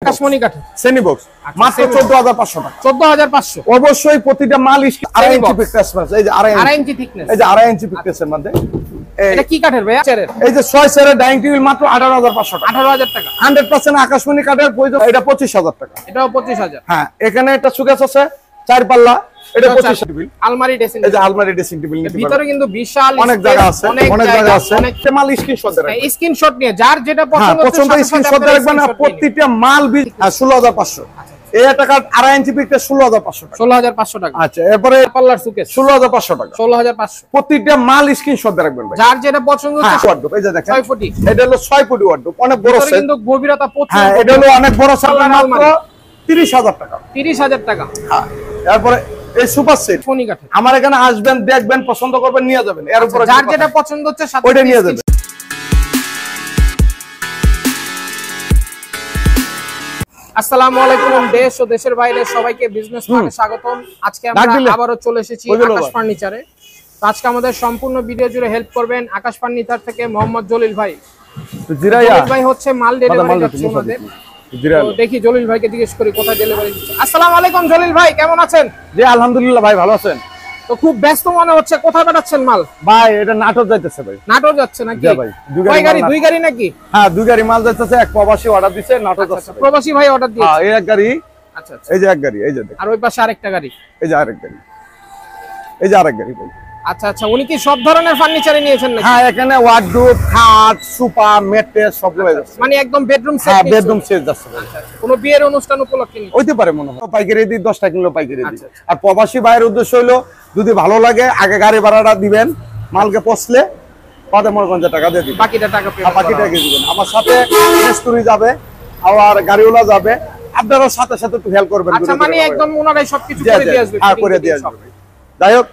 আকাশমণি কাঠের semi box মাত্র 14500 টাকা। 14500 অবশ্যই প্রতিটা মাল 2.5 ইঞ্চি থিকনেস আছে। এই যে 2.5 ইঞ্চি থিকনেস, এই যে 2.5 ইঞ্চি থিকনেসের মধ্যে। এটা কি কাঠের ভাইয়া? এই যে 6 সেরের ডাইনিং টেবিল মাত্র 18500 টাকা। 18000 টাকা। 100% আকাশমণি কাঠের প্রয়োজন। এটা 25000 টাকা। এটাও 25000। হ্যাঁ, এখানে একটা সুকেস আছে 4 পাল্লা, এটা 25 টেবিল। আলমারি ড্রেসিং, এই যে আলমারি ড্রেসিং টেবিল নিতে পারবেন। ভিতরে কিন্তু বিশাল অনেক জায়গা আছে, অনেক জায়গা আছে। মাল স্ক্রিনশট দেন, স্ক্রিনশট নিয়ে যার যেটা পছন্দ হচ্ছে স্ক্রিনশট রাখবেন। প্রত্যেকটা মাল 16500। এই টাকা 2.5 ইঞ্চি পিকটা 16500 টাকা। 16500 টাকা। আচ্ছা, এরপরে পাল্লার সুকেস 16500 টাকা। 16500। প্রত্যেকটা মাল স্ক্রিনশট রাখবেন ভাই, যার যেটা পছন্দ হচ্ছে। ওয়ার্ডরোব এই যে দেখেন 6 ফুটি, এটা হলো 6 ফুটি ওয়ার্ডরোব, অনেক বড় সাইজ কিন্তু গভীরতা 25। হ্যাঁ, এটা হলো অনেক বড় সাইজ, মাত্র 30000 টাকা। 30000 টাকা। হ্যাঁ, এরপরে এই সুপার সেট ফোনি কাঠে। আমার এখানে আসবেন, দেখবেন, পছন্দ করবেন, নিয়ে যাবেন। এর উপরে যার যেটা পছন্দ হচ্ছে ওইটা নিয়ে যাবেন। আসসালামু আলাইকুম দেশ ও দেশের বাইরে সবাইকে বিজনেস পার্কে স্বাগতম। আজকে আমরা আবারো চলে এসেছি আকাশ ফার্নিচারে। তো আজকে আমাদের সম্পূর্ণ ভিডিও জুড়ে হেল্প করবেন আকাশ ফার্নিচার থেকে মোহাম্মদ জলিল ভাই। জলিল ভাই হচ্ছে মাল ডেলিভারি করছে আমাদের। তো দেখি জলিল ভাইকে জিজ্ঞেস করি কোথায় ডেলিভারি দিচ্ছে। আসসালামু আলাইকুম জলিল ভাই, কেমন আছেন? জি আলহামদুলিল্লাহ ভাই, ভালো আছেন? তো খুব ব্যস্ত মনে হচ্ছে, কোথায় পাঠাচ্ছেন মাল? ভাই এটা নাটোর যাইতেছে ভাই। নাটোর যাচ্ছে নাকি? জি ভাই, দুই গাড়ি নাকি? হ্যাঁ, 2 গাড়ি মাল যাইতেছে। এক প্রবাসী অর্ডার দিয়েছে, নাটোর যাচ্ছে। প্রবাসী ভাই অর্ডার দিয়েছে। হ্যাঁ, এই এক গাড়ি। আচ্ছা আচ্ছা, এই যে এক গাড়ি, এই যে দেখেন। আর ওই পাশে আরেকটা গাড়ি। এই যে আরেক গাড়ি, এই যে আরেক গাড়ি ভাই। আচ্ছা আচ্ছা, উনি কি সব ধরনের ফার্নিচারই নিয়েছেন নাকি? হ্যাঁ, এখানে ওয়ার্ডরোব, খাট, সোফা, ম্যাট্রেস সব রয়ে যাচ্ছে। মানে একদম বেডরুম সেট। হ্যাঁ, বেডরুম সেট যাচ্ছে। কোনো বিয়ের অনুষ্ঠান উপলক্ষে নিয়ে হইতে পারে মনে হয়। পাইকারি দিই 10 টাকা কিলো পাইকারি দিই। আর প্রবাসী ভাইয়ের উদ্দেশ্য হলো যদি ভালো লাগে আগে গাড়ি ভাড়াটা দিবেন, মালকে পছলে পদে মনে করেন টাকা দিয়ে দিবেন, বাকিটা টাকা পেমেন্ট বাকিটা দিবেন। আমার সাথে মিস্ত্রি যাবে, আর গাড়িওয়ালা যাবে, আপনারা সাথে সাথে একটু হেল্প করবেন। আচ্ছা, মানে একদম ওনারাই সবকিছু করে দিয়ে আসবে। হ্যাঁ, করে দিয়ে আসবে। যাই হোক,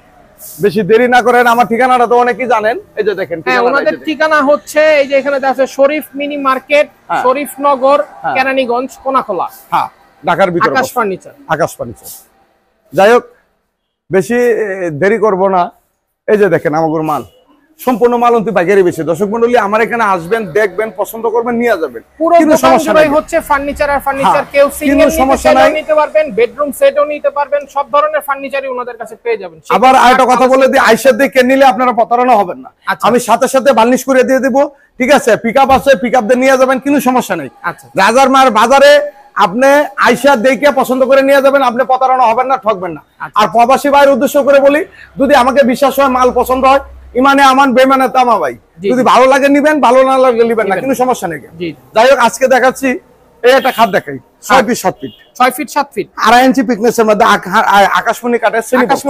বেশি দেরি না করেন, আমার ঠিকানাটা তো অনেকেই জানেন। এই যে দেখেন, হ্যাঁ, ওনাদের ঠিকানা হচ্ছে এই যে এখানে আছে শরীফ মিনি মার্কেট, শরীফ নগর, কেরানীগঞ্জ, কোনাখোলা। হ্যাঁ, ঢাকার ভিতরে আকাশ ফার্নিচার। আকাশ ফার্নিচার। যাই হোক, বেশি দেরি করব না। এই যে দেখেন আমাদের মাল, সম্পূর্ণ মাল অন্তি পাইকারি বেশি। দর্শক মণ্ডলী, আমার এখানে আসবেন, দেখবেন, পছন্দ করবেন, নিয়ে যাবেন। কিন্তু সমস্যা নাই, হচ্ছে ফার্নিচার আর ফার্নিচার। কেউ সিঙ্গেল নিতে পারবেন, বেডরুম সেটও নিতে পারবেন, সব ধরনের ফার্নিচারই ওনাদের কাছে পেয়ে যাবেন। আবার আরেকটা কথা বলে দিই, আইসা দিয়ে কিনে নিলে আপনারা প্রতারণা হবেন না। আমি সাথে সাথে বার্নিশ করে দিয়ে দেব, ঠিক আছে? পিকআপ আছে, পিকআপ দিয়ে নিয়ে যাবেন, কোনো সমস্যা নেই। রাজার মার বাজারে আপনি আইসা দেখে পছন্দ করে নিয়ে যাবেন, আপনি প্রতারণা হবেন না, ঠকবেন না। আর প্রবাসী ভাইয়ের উদ্দেশ্য করে বলি, যদি আমাকে বিশ্বাস হয়, মাল পছন্দ হয়, ইমানে আমান বেমানে তামা ভাই। যদি ভালো লাগে নিবেন, ভালো না লাগলে নিবেন না, কোনো সমস্যা নেই। যাই হোক, আজকে দেখাচ্ছি এই একটা খাট দেখাই, 6 feet 7 feet, 6 feet 7 feet, 2.5 inch পিকনেসের মধ্যে আকাশমণি কাঠের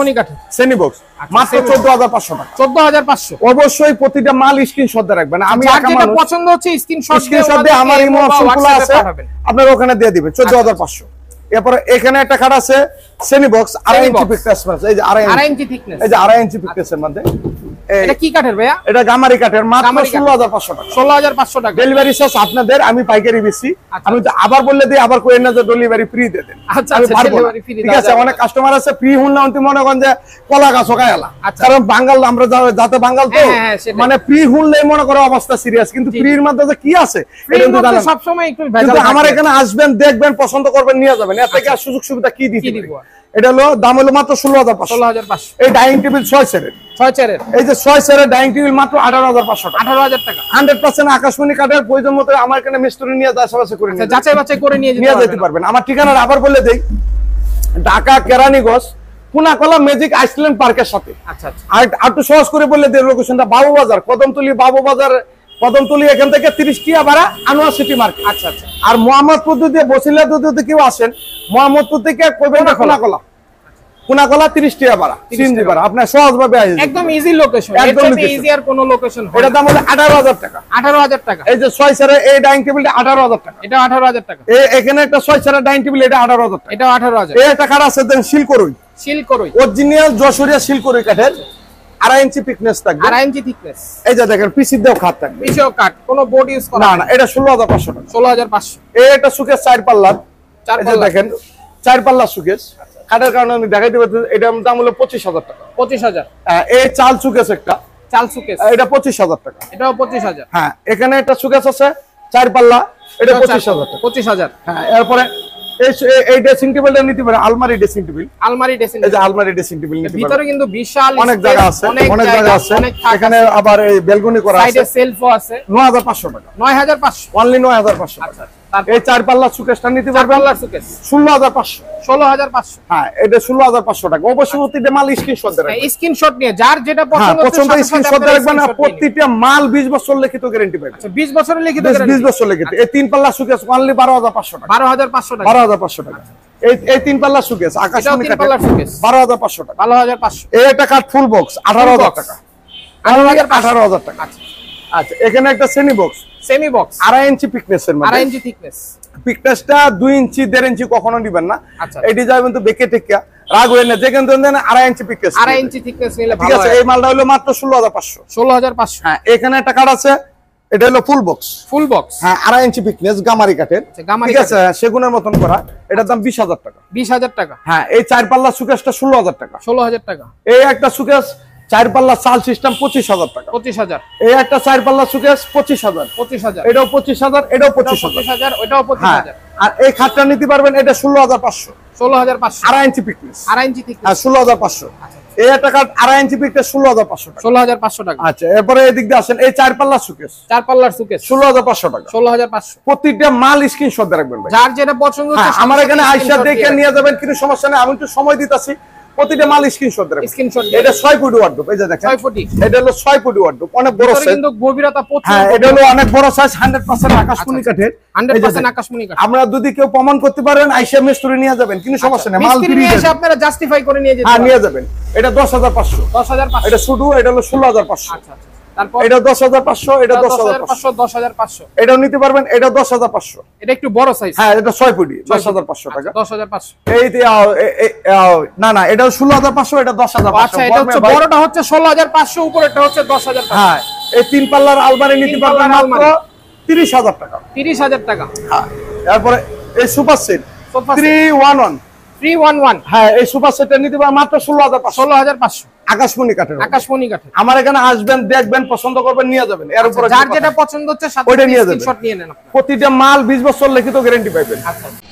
সেমি বক্স মাত্র 14500 টাকা। 14500। অবশ্যই প্রতিটা মাল স্ক্রিনশট দিয়ে রাখবেন। আমি যেটা পছন্দ হচ্ছে স্ক্রিনশট দিয়ে আমার ইমো অপশন খোলা আছে, আপনারা ওখানে দিয়ে দিবেন। 14500। এরপর এখানে একটা খাট আছে সেমি বক্স, 2.5 ইঞ্চি পিকনেস আছে। এই যে 2.5 ইঞ্চি থিকনেস, এই যে 2.5 ইঞ্চি পিকনেসের মধ্যে। এটা কি কাঠের ভাইয়া? এটা গামারি কাঠের, মাত্র 16500 টাকা। 16500 টাকা। ডেলিভারি চার্জ আপনাদের, আমি পাইকারি বেশি। আমি আবার বললে দিই, আবার কই না যে ডেলিভারি ফ্রি দিয়ে দেন। আচ্ছা, ডেলিভারি ফ্রি, ঠিক আছে? অনেক কাস্টমার আছে ফ্রি হুন না অন্তি মনে করেন যে কলা গাছ কায়ালা, কারণ বাঙাল আমরা যাতে বাঙাল তো, মানে ফ্রি হুনলেই মনে করো অবস্থা সিরিয়াস। কিন্তু ফ্রির মধ্যে যে কি আছে এটা কিন্তু জানেন সব সময় একটু ভেজাল। কিন্তু আমার এখানে আসবেন, দেখবেন, পছন্দ করবেন, নিয়ে যাবেন। এর থেকে আর সুযোগ সুবিধা কি দিতে দিব? এটা হলো দাম হলো মাত্র 16500। এই ডাইনিং টেবিল 6 চেয়ারের, এই যে 6 চেয়ারের ডাইনিং টেবিল মাত্র 18500 টাকা। 18000 টাকা। 100% আকাশমণি কাঠের। প্রয়োজন মতো আমার এখানে মিস্ত্রি নিয়ে যাচাই করে নিয়ে যাচাই বাছাই করে নিয়ে যেতে পারবেন। আমার ঠিকানাটা আবার বলে দেই, ঢাকা কেরানীগঞ্জ, কোনাকলা ম্যাজিক আইসল্যান্ড পার্কের সাথে। আচ্ছা আচ্ছা, আর একটু সহজ করে বললে দেই, লোকেশনটা বাবুবাজার, কদমতলি এখান থেকে 30 টিয়া ভাড়া, আনোয়ার সিটি মার্কেট। আচ্ছা আচ্ছা। আর মোহাম্মদপুর দিয়ে বসিলা যদি কেউ আসেন, মোহাম্মদপুর থেকে কইবেন না কোনাকলা 30 টিয়া ভাড়া, সিএনজি ভাড়া, আপনি সহজভাবে আসবেন। একদম ইজি লোকেশন, একদম ইজি। আর কোন লোকেশন হয়? এটা দাম হলো 18000 টাকা। 18000 টাকা। এই যে 6 চেয়ারের এই ডাইনিং টেবিলটা 18000 টাকা। এটা 18000 টাকা। এখানে একটা 6 চেয়ারের ডাইনিং টেবিল, এটা 18000 টাকা। এটা 18000। এই একটা কাঠ আছে দেন শিলকরই, অরিজিনাল যশোরিয়া শিলকরই কাঠের, 2.5 ইঞ্চি থিকনেস থাকবে, 2.5 ইঞ্চি থিকনেস। এই যে দেখেন পিসির দেও খাট থাকবে, পিসিও কাট, কোনো বোর্ড ইউজ করা না। এটা 16500 টাকা। 16500। এই একটা সুকেস 4 পাল্লার, এই যে দেখেন 4 পাল্লার সুকেস কাঠের, কারণে আমি দেখাইতে পারছি। এটার দাম হলো 25000 টাকা। 25000। এই চাল সুকেস একটা, চাল সুকেস, এটা 25000 টাকা। এটাও 25000। হ্যাঁ, এখানে একটা সুকেস আছে 4 পাল্লা, এটা 25000 টাকা। 25000। হ্যাঁ, এরপরে এই ড্রেসিং টেবিলটা নিতে পারে, আলমারি ড্রেসিং টেবিল। আলমারি ড্রেসিং, এই যে আলমারি ড্রেসিং টেবিল নিতে পারে। ভিতরে কিন্তু বিশাল অনেক জায়গা আছে, অনেক জায়গা আছে। এখানে আবার এই বেলকনি করা আছে, সাইডে সেলফও আছে। 9500 টাকা। 9500, অনলি 9500 টাকা। এই 4 পাল্লা সুকেসটা নিতে পারবেন, 4 পাল্লার সুকেস 16500। 16500। হ্যাঁ, এটা 16500 টাকা। অবশ্যই প্রতিটা মাল স্ক্রিনশট দেবেন, স্ক্রিনশট নিয়ে যার যেটা পছন্দ পছন্দ স্ক্রিনশট রাখবেন। আর প্রতিটা মাল 20 বছর লিখিত গ্যারান্টি পাবেন। আচ্ছা, 20 বছরের লিখিত গ্যারান্টি, 20 বছর লিখিত। এই 3 পাল্লা সুকেস অনলি 12500 টাকা। 12500 টাকা। 12500 টাকা। এই 3 পাল্লা সুকেস আকাশমণি কাঠের 12500 টাকা। 12500। এই একটা কাঠ ফুল বক্স 18000 টাকা। 18000 টাকা। আচ্ছা, এখানে একটা semi box, semi box 2.5 inch থিকনেসের মধ্যে। 2.5 ইঞ্চি থিকনেস। থিকনেসটা 2 ইঞ্চি 1.5 ইঞ্চি কখনো নিবেন না। আচ্ছা, এটি যাবেন তো বেকে টেকিয়া রাগ হয়ে না, যেখানে দেন 2.5 ইঞ্চি থিকনেস। 2.5 ইঞ্চি থিকনেস নিলে ঠিক আছে। এই মালটা হলো মাত্র 16500। 16500। হ্যাঁ, এখানে একটা কাঠ আছে, এটা হলো ফুল বক্স। ফুল বক্স, হ্যাঁ, 2.5 ইঞ্চি থিকনেস গামারি কাঠের। ঠিক আছে, সেগুনের মতন করা। এটার দাম 20000 টাকা। 20000 টাকা। হ্যাঁ, এই 4 পাল্লা সুকেসটা 16000 টাকা। 16000 টাকা। এই একটা সুকেস 4 পাল্লা চাল সিস্টেম 25000 টাকা। 25000। এই একটা 4 পাল্লা সুকেস 25000। 25000। এটাও 25000, এটাও 25000। 25000, ওটাও 25000। আর এই খাটটা নিতে পারবেন, এটা 16500। 16500। 2.5 ইঞ্চি থিকনেস। 2.5 ইঞ্চি থিকনেস। হ্যাঁ, 16500। এই একটা কাঠ 2.5 ইঞ্চি থিকনেস 16500 টাকা। 16500 টাকা। আচ্ছা, এরপরে এদিক দিয়ে আসেন, এই 4 পাল্লা সুকেস 4 পাল্লার সুকেস 16500 টাকা। 16500। প্রত্যেকটা মাল স্ক্রিনশট দিয়ে রাখবেন ভাই। যার যেটা পছন্দ হচ্ছে আমার এখানে আইসা দেখে নিয়ে যাবেন, কিন্তু সমস্যা নেই। আমি একটু সময় দিতাছি, প্রতিটা মাল স্ক্রিনশট দিয়ে রাখবেন। স্ক্রিনশট। এটা 6 ফুট ওয়ার্ডরোব, এই যে দেখেন 6 ফুটি। এটা হলো 6 ফুট ওয়ার্ডরোব, অনেক বড় সাইজ। কিন্তু গভীরতা প্রচুর। হ্যাঁ, এটা হলো অনেক বড় সাইজ, 100% আকাশমণি কাঠের। 100% আকাশমণি কাঠ। আমরা যদি কেউ প্রমাণ করতে পারেন, আইসা মিস্ত্রি নিয়ে যাবেন, কিন্তু সমস্যা নেই। মাল মিস্ত্রি নিয়ে এসে আপনারা জাস্টিফাই করে নিয়ে যেতে হ্যাঁ, পারেন। নিয়ে যাবেন। এটা 10500। 10500। এটা শুধু, এটা হলো 16500। আচ্ছা আচ্ছা। তারপর এটা 10500, এটা 10500। 10500। এটাও নিতে পারবেন, এটা 10500। এটা একটু বড় সাইজ। হ্যাঁ, এটা 6 ফুটি, 10500 টাকা। 10500। এই না না, এটা 16500, এটা 10500। আচ্ছা, এটা হচ্ছে বড়টা হচ্ছে 16500, উপরেরটা হচ্ছে 10500। হ্যাঁ, এই 3 পাল্লার আলমারি নিতে পারবেন মাত্র 30000 টাকা। 30000 টাকা। হ্যাঁ, তারপরে এই সুপার সেট সোফা 311। 311। হ্যাঁ, এই সুপার সেটটা নিতে পারবেন মাত্র 16500। 16500। আকাশমণি কাঠের। আকাশমণি কাঠের। আমার এখানে আসবেন, দেখবেন, পছন্দ করবেন, নিয়ে যাবেন। এর উপরে যার যেটা পছন্দ হচ্ছে সাথে ওইটা নিয়ে যাবেন। স্ক্রিনশট নিয়ে নেন। প্রতিটা মাল 20 বছর লিখিত গ্যারান্টি পাবেন। আচ্ছা।